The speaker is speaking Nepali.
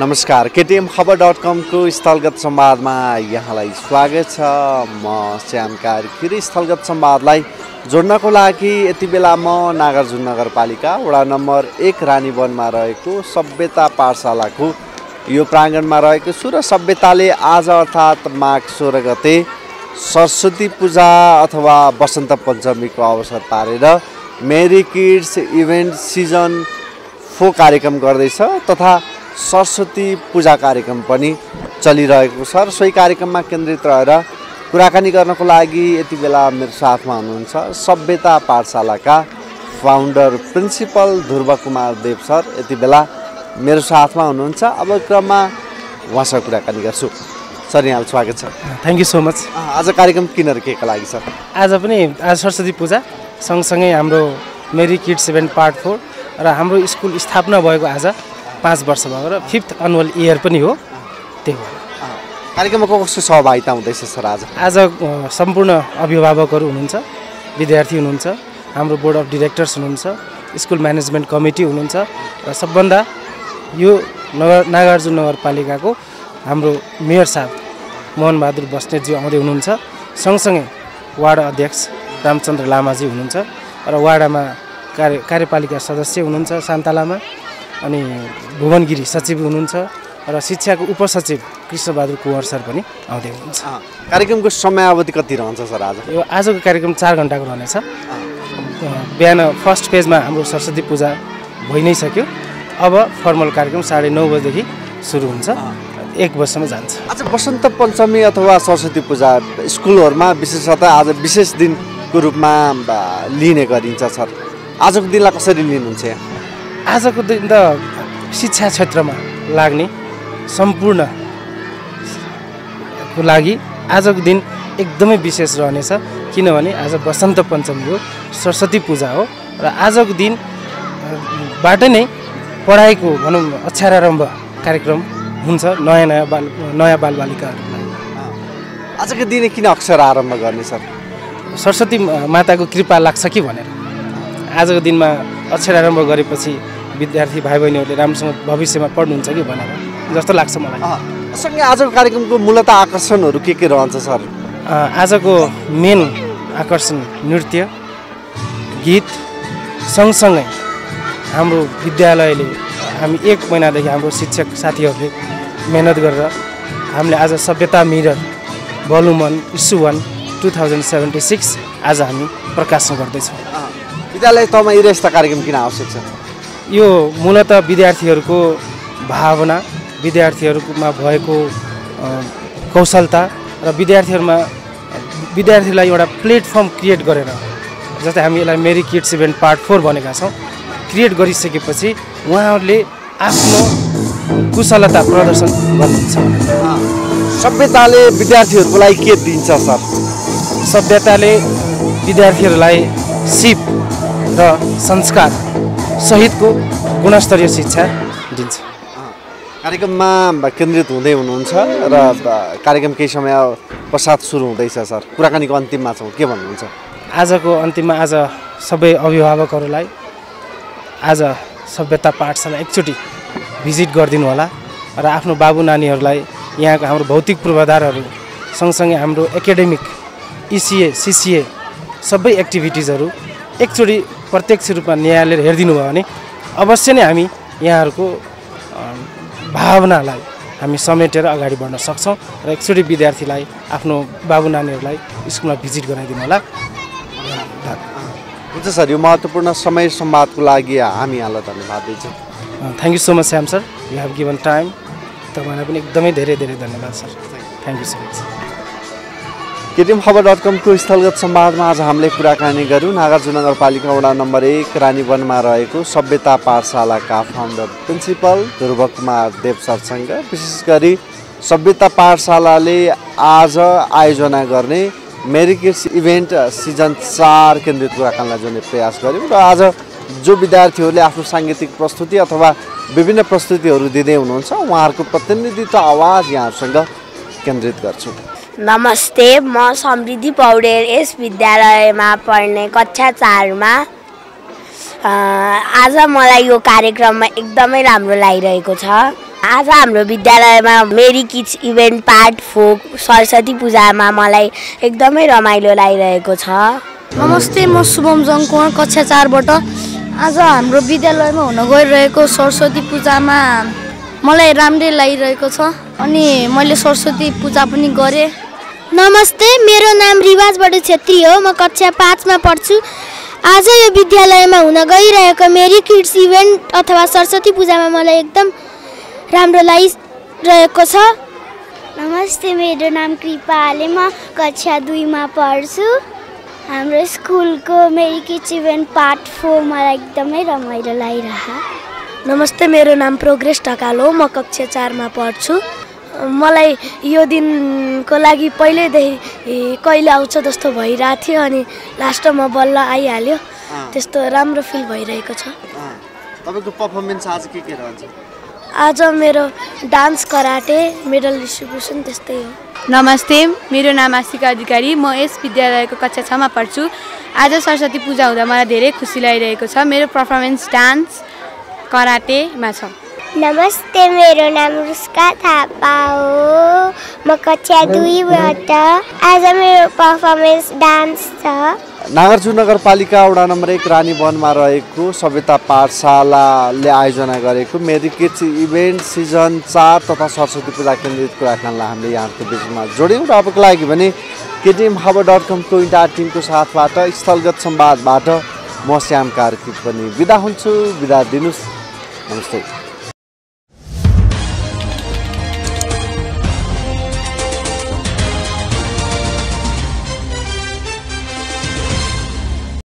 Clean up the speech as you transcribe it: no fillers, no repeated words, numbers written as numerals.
नमस्कार केटीएम खबर.com को स्थलगत संवादमा यहाँलाई स्वागत छ। म श्याम कार्की। स्थलगत संवादलाई जोड्नको लागि यति बेला म नागार्जुन नगरपालिका वडा नम्बर 1 रानीवनमा रहेको सभ्यता पाठशालाको यो प्राङ्गणमा रहेको छु र सभ्यताले आज अर्थात् माघ 16 गते सरस्वती पूजा अथवा वसन्त पञ्चमीको अवसर पारेर मेरी किड्स इभेन्ट सिजन 4 कार्यक्रम गर्दैछ तथा सरस्वती पूजा कार्यक्रम पनि चलिरहेको छ र सोही कार्यक्रममा केन्द्रित रहेर कुराकानी गर्नको लागि यति बेला मेरो साथमा हुनुहुन्छ सभ्यता पाठशालाका founder principal Dhruv Kumar Dev sir यति बेला मेरो साथमा हुनुहुन्छ। अब क्रममा उहाँसँग कुराकानी गर्छु। सर यहाँलाई स्वागत छ। Thank you so much. आज कार्यक्रम किन र केका लागि सर? आज सरस्वती पूजा सँगसँगै हाम्रो मेरी किड्स इभेन्ट पार्ट 4 र हाम्रो स्कुल स्थापना भएको आज 5 वर्ष भएको र 5th एनुअल इयर पनि हो। त्यही हो कार्यक्रममा कस्तो सहभागिता हुँदैछ सर? आज सम्पूर्ण अभिभावकहरू हुनुहुन्छ, विद्यार्थी हुनुहुन्छ, हाम्रो बोर्ड अफ डिरेक्टर्स हुनुहुन्छ, स्कुल म्यानेजमेन्ट कमिटी हुनुहुन्छ र सबभन्दा यो नागार्जुन नगरपालिकाको हाम्रो मेयर साहब मोहन बहादुर बस्नेतजी आउँदै हुनुहुन्छ। सँगसँगै वार्ड अध्यक्ष रामचन्द्र लामाजी हुनुहुन्छ र वार्डमा कार्यपालिका सदस्य हुनुहुन्छ शान्ता लामा, अनि भुवनगिरी सचिव हुनुहुन्छ र शिक्षाको उपसचिव कृष्णबहादुर कुँवर सर पनि आउँदै हुनुहुन्छ। कार्यक्रमको समयावधि कति रहन्छ सर? आजको कार्यक्रम 4 घण्टाको रहनेछ। बिहान फर्स्ट पेजमा हाम्रो सरस्वती पूजा भइ नै सक्यो। अब फर्मल कार्यक्रम 9:30 बजेदेखि सुरु हुन्छ, 1 बजीसम्म जान्छ। आज वसन्त पञ्चमी अथवा सरस्वती पूजा स्कुलहरूमा विशेषतः आज विशेष दिनको रूपमा लिने गरिन्छ सर। आजको दिनलाई कसरी लिनुहुन्छ? आजको दिन त शिक्षा क्षेत्रमा लाग्ने सम्पूर्णको लागि आजको दिन एकदमै विशेष रहनेछ, किनभने आज वसन्त पञ्चमी हो, सरस्वती पूजा हो र आजको दिनबाट नै पढाइको भनौँ अक्षरारम्भ कार्यक्रम हुन्छ नयाँ बालबालिकाहरूलाई। आजको दिन किन अक्षर आरम्भ गर्ने सर? सरस्वती माताको कृपा लाग्छ कि भनेर। आजको दिनमा अक्षर आरम्भ गरेपछि विद्यार्थी भाइ बहिनीहरूले राम्रोसँग भविष्यमा पढ्नुहुन्छ कि भनेर जस्तो लाग्छ मलाई। सँगै आजको कार्यक्रमको मूलत आकर्षणहरू के रहन्छ सर? आजको मेन आकर्षण नृत्य, गीत, सँगसँगै हाम्रो विद्यालयले हामी 1 महिनादेखि हाम्रो शिक्षक साथीहरूले मेहनत गरेर हामीले आज सभ्यता मिरर भोल्युम 1 इस्यु 1 2076 आज हामी प्रकाशन गर्दैछौँ। विद्यालय तहमा यस्ता कार्यक्रम किन आवश्यक छ? यो मूलतः विद्यार्थीहरूको भावना, विद्यार्थीहरूमा भएको कौशलता र विद्यार्थीलाई एउटा प्लेटफर्म क्रिएट गरेर, जस्तै हामी यसलाई मेरी किड्स इभेन्ट पार्ट 4 भनेका छौँ, क्रिएट गरिसकेपछि उहाँहरूले आफ्नो कुशलता प्रदर्शन गर्नुहुन्छ। सभ्यताले विद्यार्थीहरूको लागि के दिन्छ सर? सभ्यताले विद्यार्थीहरूलाई सिप र संस्कार सहितको गुणस्तरीय शिक्षा दिन्छ। कार्यक्रममा केन्द्रित हुँदै हुनुहुन्छ र कार्यक्रम केही समय पश्चात सुरु हुँदैछ सर। कुराकानीको अन्तिममा छौँ, के भन्नुहुन्छ? आजको अन्तिममा आज सबै अभिभावकहरूलाई आज सभ्यता पाठशाला एकचोटि भिजिट गरिदिनु होला र आफ्नो बाबु नानीहरूलाई यहाँको हाम्रो भौतिक पूर्वाधारहरू सँगसँगै हाम्रो एकाडेमिक ECA CCA सबै एक्टिभिटिजहरू एकचोटि प्रत्यक्ष रूपमा न्यायालयले हेरिदिनु भयो भने अवश्य नै हामी यहाँहरूको भावनालाई हामी समेटेर अगाडि बढ्न सक्छौँ र एकचोटि विद्यार्थीलाई आफ्नो बाबु नानीहरूलाई स्कुलमा भिजिट गराइदिनु होला। हुन्छ सर, यो महत्त्वपूर्ण समय संवादको लागि हामी यहाँलाई धन्यवाद दिन्छौँ। Thank you so much Shyam sir, you have given time. तपाईँलाई पनि एकदमै धेरै धन्यवाद sir. Thank you so much. KTM खबर.com को स्थलगत संवादमा आज हामीले कुराकानी गऱ्यौँ नागार्जुन नगरपालिका वडा नम्बर 1 रानीवनमा रहेको सभ्यता पाठशालाका फाउन्डर प्रिन्सिपल ध्रुव कुमार देव सरसँग। विशेष गरी सभ्यता पाठशालाले आज आयोजना गर्ने मेरी किड्स इभेन्ट सिजन 4 केन्द्रित कुराकानीलाई जोड्ने प्रयास गऱ्यौँ र आज जो विद्यार्थीहरूले आफ्नो साङ्गीतिक प्रस्तुति अथवा विभिन्न प्रस्तुतिहरू दिँदै हुनुहुन्छ उहाँहरूको प्रतिनिधित्व आवाज यहाँहरूसँग केन्द्रित गर्छु। नमस्ते, म समृद्धि पौडेल यस विद्यालयमा पढ्ने कक्षा 4 मा। आज मलाई यो कार्यक्रममा एकदमै राम्रो लागिरहेको छ। आज हाम्रो विद्यालयमा merry kids event part 4 Saraswati पूजामा मलाई एकदमै रमाइलो लागिरहेको छ। नमस्ते, म शुभम जङकुमार कक्षा 4 बाट। आज हाम्रो विद्यालयमा हुन गइरहेको सरस्वती पूजामा मलाई राम्रै लागिरहेको छ अनि मैले सरस्वती पूजा पनि गरेँ। नमस्ते, मेरो नाम रिवाज बडु छेत्री हो। म कक्षा 5 मा पढ्छु। आज यो विद्यालयमा हुन गइरहेको मेरी किड्स इभेन्ट अथवा सरस्वती पूजामा मलाई एकदम राम्रो लागिरहेको छ। नमस्ते, मेरो नाम कृपा आले, म कक्षा 2 मा पढ्छु। हाम्रो स्कुलको मेरी किड्स इभेन्ट पार्ट 4 मलाई एकदमै रमाइलो लागिरहा। नमस्ते, मेरो नाम प्रोग्रेस ढकाल हो। म कक्षा 4 मा पढ्छु। मलाई यो दिनको लागि पहिल्यैदेखि कहिले आउँछ जस्तो भइरहेको थियो अनि लास्टमा बल्ल आइहाल्यो। त्यस्तो राम्रो फिल भइरहेको छ। तपाईँको पर्फर्मेन्स आज के रहन्छ? आज मेरो डान्स, कराटे, मेडल डिस्ट्रिब्युसन त्यस्तै हो। नमस्ते, मेरो नाम आशिका अधिकारी, म यस विद्यालयको कक्षा 6 मा पढ्छु। आज सरस्वती पूजा हुँदा मलाई धेरै खुसी लागिरहेको छ। मेरो पर्फर्मेन्स डान्स, कराटेमा छ। नमस्ते, मेरो नाम रुस्का थापा हो। म कक्षा 2 बाट। आज मेरो पर्फर्मेन्स डान्स छ। नागार्जुन नगरपालिका वडा नम्बर 1 रानीवनमा रहेको सभ्यता पाठशालाले आयोजना गरेको मेरी किड्स इभेन्ट सिजन 4 तथा सरस्वती पूजा केन्द्रित कुराकानीलाई हामीले यहाँको बिचमा जोड्यौँ र अबको लागि भने KTM-Haba.com को इन्टायर टिमको साथबाट स्थलगत संवादबाट म श्याम कार्की पनि बिदा हुन्छु। बिदा दिनुस्। नमस्ते।